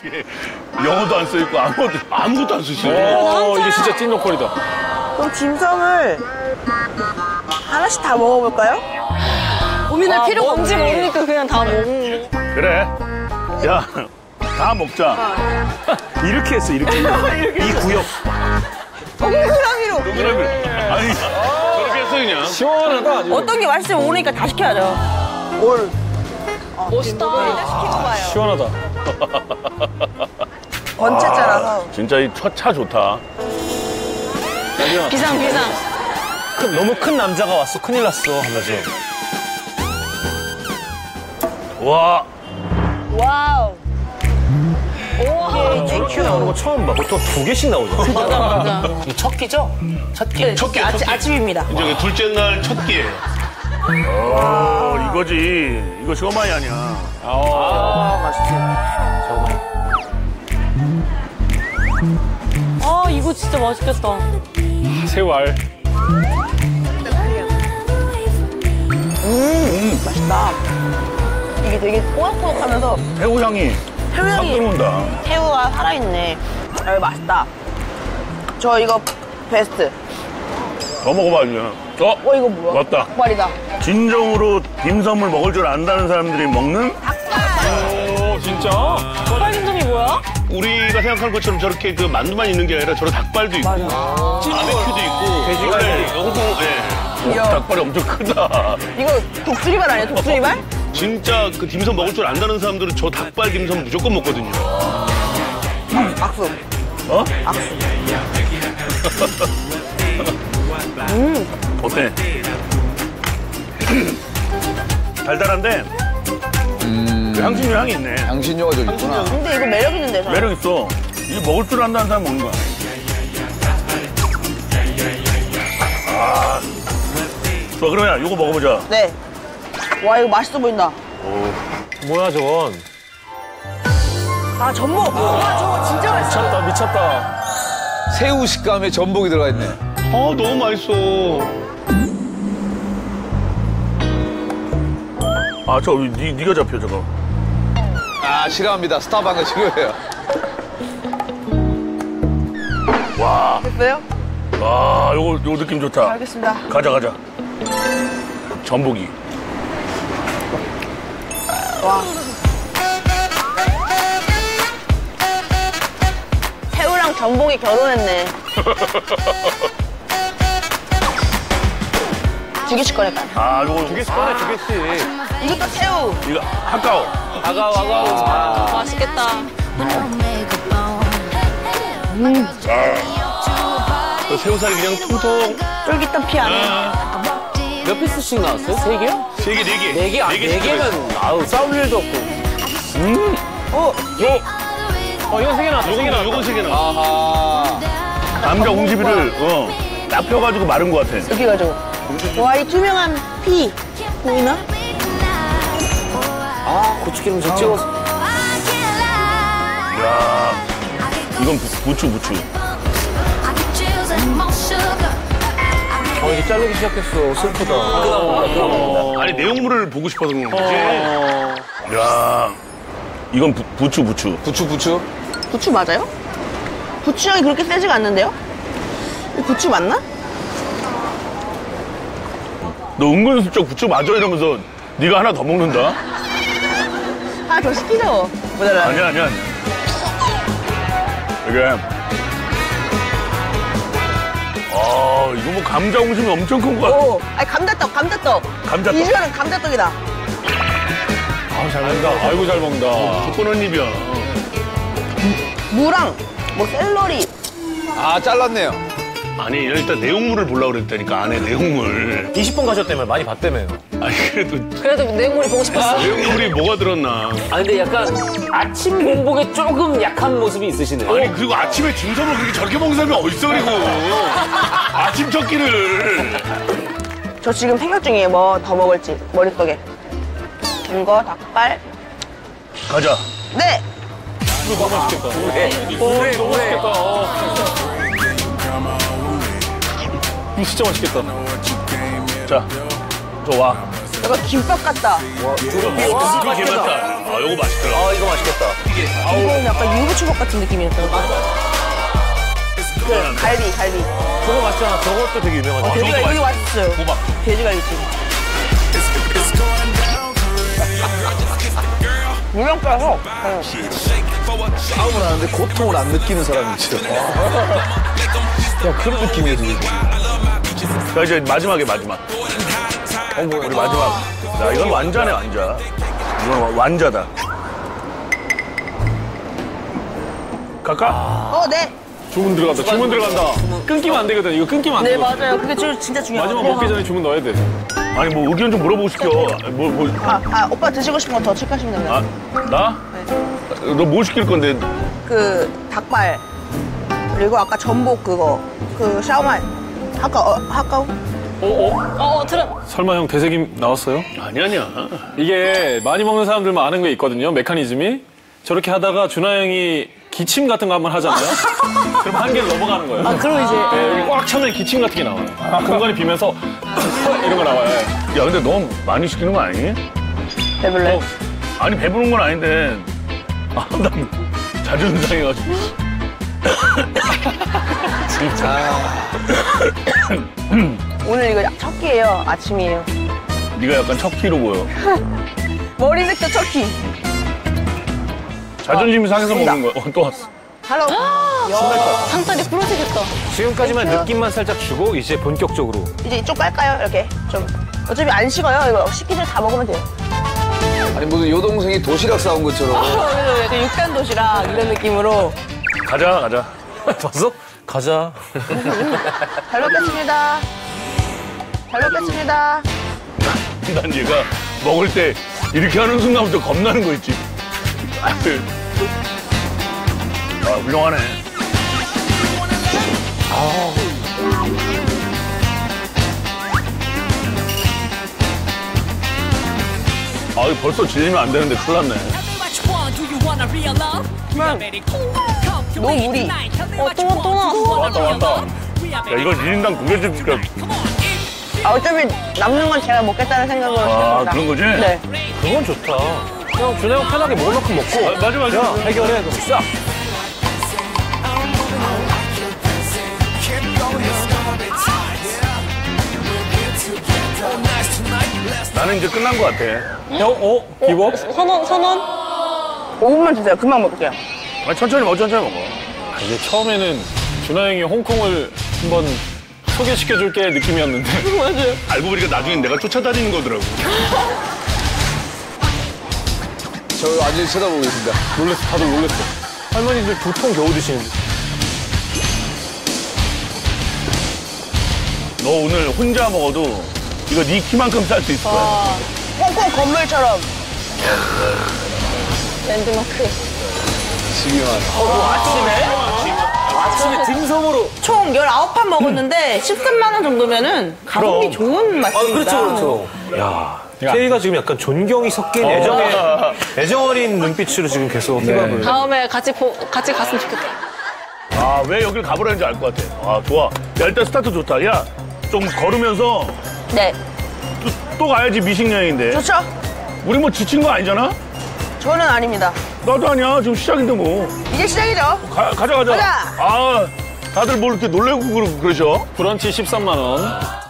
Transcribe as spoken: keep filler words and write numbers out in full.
이게 영어도 안 써있고 아무것도, 아무것도 안 쓰시네. 어, 이게 진짜 찐 로컬이다. 그럼 딤섬을 하나씩 다 먹어볼까요? 고민할 아, 필요가 뭔지 없네. 모르니까 그냥 다 먹는 거. 그래. 야, 다 먹자. 이렇게 했어, 이렇게. 이 구역. 동그라미로. 동그라미. 아니, 저렇게 했어, 그냥. 시원하다, 아주. 어떤 게 맛있을지 모르니까 다 시켜야죠. 올. 멋있다. 시키고 봐요. 시원하다. 번째째라서. 진짜 이 첫 차 좋다. 비상, 비상. 큰, 너무 큰 남자가 왔어. 큰일 났어. 하면서. 와. 와우. 우와. 저렇게 나오는 거 처음 봐. 보통 두 개씩 나오잖아. 맞아, 맞아. 첫 끼죠? 첫 끼. 첫 끼, 첫 아침, 끼. 아침입니다. 이제 둘째 날 첫 끼예요. 어, 이거지. 이거 쇼마이 아니야. 아, 맛있지. 아, 이거 진짜 맛있겠다. 새우알. 음, 맛있다. 이게 되게 꼬악꼬악하면서 새우 향이 확 새우향이 들어온다. 새우가 살아있네. 아, 맛있다. 저 이거 베스트. 더 먹어봐, 이제. 어? 어, 이거 뭐야? 맞다. 닭발이다. 진정으로 딤섬을 먹을 줄 안다는 사람들이 먹는 오, 진짜? 닭발김점이 뭐야? 우리가 생각하는 것처럼 저렇게 그 만두만 있는 게 아니라 저런 닭발도 있고 바베큐도 있고 돼지갈비. 원래 홍콩 예. 오, 닭발이 엄청 크다. 이거 독수리발 아니야, 독수리발? 진짜 그 딤섬 먹을 줄 안다는 사람들은 저 닭발 딤섬 무조건 먹거든요. 악수. 어? 악수. 어때? 달달한데 그 향신료 향이 있네. 향신료가 좀 있구나. 근데 이거 매력 있는데, 저는. 매력 있어. 이거 먹을 줄 안다는 사람 먹는 거야. 아. 좋아, 그러면 이거 먹어보자. 네. 와, 이거 맛있어 보인다. 뭐야, 저건? 아, 전복. 와, 저거 진짜 맛있어. 미쳤다, 미쳤다. 새우 식감에 전복이 들어가 있네. 아, 너무 맛있어. 아, 저, 니, 니가 잡혀, 저거. 아, 싫어합니다. 스탑한 거 싫어해요. 와, 됐어요? 와, 요거, 요거 느낌 좋다. 알겠습니다. 가자, 가자. 전복이. 와. 새우랑 전복이 결혼했네. 두 개씩 꺼낼까요? 아, 요거. 두 개씩 꺼내, 두 개씩. 이것도 새우. 이거, 하카오. 아가우, 아가우. 아. 맛있겠다. 그 새우살이 그냥 통통. 쫄깃한 피 안에. 몇 피스씩 나왔어요? 세 개요? 세 개, 네 개. 네 개? 아, 네 개씩 개면, 들어있어. 아우, 싸울 일도 없고. 음. 어, 어, 이건 세 개 나왔어, 세 개 요건, 나왔어. 요건 세 개 나. 아하. 남자 옹지비를, 어, 딱 펴가지고 마른 것 같아. 이렇게 가지고. 와, 이 투명한 피. 보이나? 아, 고추기름 좀 찍어서. 이야. 이건 부, 부추, 부추. 어, 이제 자르기 시작했어. 슬프다. 어. 아니, 내용물을 보고 싶어서 그런 거지. 어. 이야. 이건 부, 부추, 부추. 부추, 부추. 부추 맞아요? 부추 향이 그렇게 세지가 않는데요? 이거 부추 맞나? 너 은근슬쩍 부추 맞아 이러면서 네가 하나 더 먹는다? 하나 더 시키죠. 모자라. 아니야, 아니야, 아니야. 이게. 아, 이거 뭐 감자 옹심이 엄청 큰 거 같아. 오, 아니 감자떡, 감자떡. 감자떡. 비주얼은 감자떡이다. 아, 잘 먹는다. 아이고, 잘 먹는다. 조건 한 입이야. 무랑, 뭐 샐러리. 아, 잘랐네요. 아니, 일단 내용물을 보려고 그랬다니까, 안에 내용물. 이십 분 가셨다며, 많이 봤다며요. 아니, 그래도 그래도 내용물이 보고 싶었어. 내용물이 뭐가 들었나. 아, 근데 약간 아침 공복에 조금 약한 모습이 있으시네요. 아니, 그리고 아침에 딤섬을 그렇게 저렇게 먹는 사람이 어딨어, 그리고. 아침 첫 끼를. 저 지금 생각 중이에요. 뭐 더 먹을지 머릿속에. 이거 닭발. 가자. 네. 이거 너무 맛있겠다. 오래, 오래, 너무 맛있겠다. 어. 이거 진짜 맛있겠다. 자, 저 와. 이거 김밥 같다. 와, 두릅. 와, 개맛다. 아, 요거 맛있더라. 아, 이거 맛있겠다. 이건 약간 유부초밥 같은 느낌이었던 거. 그 갈비, 갈비. 저거 맛있잖아. 저것도 되게 유명하잖아. 돼지가 이게 맛있어요. 호박. 돼지갈비찜. 물렁 빼서. 싸움을 하는데 고통을 안 느끼는 사람이 있죠. 그냥 그런 느낌이에요, 지금. 자, 이제 마지막에 마지막. 우리 마지막. 자, 이건 완자네, 완자. 이건 와- 완자다. 갈까? 어, 네. 주문 들어간다. 주문 들어간다. 끊기면 안 되거든. 이거 끊기면 안 네, 되거든. 맞아요. 그게 저 진짜 중요해요. 마지막 먹기 전에 주문 넣어야 돼. 아니, 뭐 의견 좀 물어보고 시켜. 뭐, 뭐. 아, 아, 오빠 드시고 싶은 거 더 체크하시면 됩니다. 아, 나? 너 뭐 시킬 건데? 그 닭발 그리고 아까 전복 그거 그 샤오만 하까 어, 하까우 어, 들어. 설마 형 대세김 나왔어요? 아니, 아니야. 이게 많이 먹는 사람들만 아는 게 있거든요. 메커니즘이. 저렇게 하다가 준하 형이 기침 같은 거 한번 하잖아요. 그럼 한 개를 넘어가는 거예요. 아, 그럼 이제. 네, 여기 꽉 차면 기침 같은 게 나와요. 공간이 비면서 이런 거 나와요. 야, 근데 너무 많이 시키는 거 아니니? 배불러. 아니, 배부른 건 아닌데. 아, 나 자존심 상해가지고. 오늘 이거 첫 끼예요. 아침이에요. 네가 약간 척키로 보여. 머리색도 첫 끼. 자존심이 상해서 먹는 거야. 어, 또 왔어. 할로. 상다리 부러지겠다. 지금까지만 느낌만 살짝 주고 이제 본격적으로. 이제 이쪽 깔까요? 이렇게 좀. 어차피 안 식어요. 이거 식기 전에 다 먹으면 돼요. 아니, 무슨 여동생이 도시락 싸온 것처럼. 그래서 약간 육간 도시락 이런 느낌으로. 가자, 가자. 봤어? 가자. 잘 먹겠습니다. 잘 먹겠습니다. 난 얘가 먹을 때 이렇게 하는 순간부터 겁나는 거 있지. 아, 훌륭하네. 아, 이거 벌써 질리면 안 되는데 큰일 났네. 너무 무리. 어, 또, 또 나왔어. 왔다, 왔다. 야, 이거 일 인당 두 개씩 시켜. 아, 어차피 남는 건 제가 먹겠다는 생각으로 아, 시켰습니다. 그런 거지? 네. 그건 좋다. 형, 준하 형 편하게 먹을 만큼 먹고. 아, 맞아, 맞아. 야, 해결해. 그럼 싹. 나는 이제 끝난 것 같아. 형, 어? 기법? 선원, 선원? 오 분만 주세요. 금방 먹을게요. 아, 천천히 먹어, 천천히 먹어. 아, 이게 처음에는 준하 형이 홍콩을 한번 소개시켜줄게 느낌이었는데. 알고 보니까 나중엔 내가 쫓아다니는 거더라고. 저 완전히 쳐다보고 있습니다. 놀랬어, 다들 놀랬어. 할머니들 두 통 겨우 드시는데. 너 오늘 혼자 먹어도 이거 네 키만큼 쌀 수 있을 거야. 홍콩 건물처럼. 랜드마크. 지기만. 아침에 dimsum으로. 총 열아홉 판 먹었는데 십삼만 원 정도면은 가성비 좋은 아, 맛입니다. 그렇죠, 그렇죠. 야, 태희가 지금 약간 존경이 섞인 애정의, 애정 어린 눈빛으로 지금 계속 힙합을. 다음에 같이, 보, 같이 갔으면 좋겠다. 아, 왜 여길 가보라는지 알 것 같아. 아, 좋아. 야, 일단 스타트 좋다. 야, 좀 걸으면서 네. 또, 또 가야지 미식 여행인데. 좋죠? 우리 뭐 지친 거 아니잖아? 저는 아닙니다. 나도 아니야. 지금 시작인데 뭐. 이제 시작이죠? 가, 가자, 가자. 가자. 아, 다들 뭘 이렇게 놀래고 그러- 그러셔? 브런치 십삼만 원.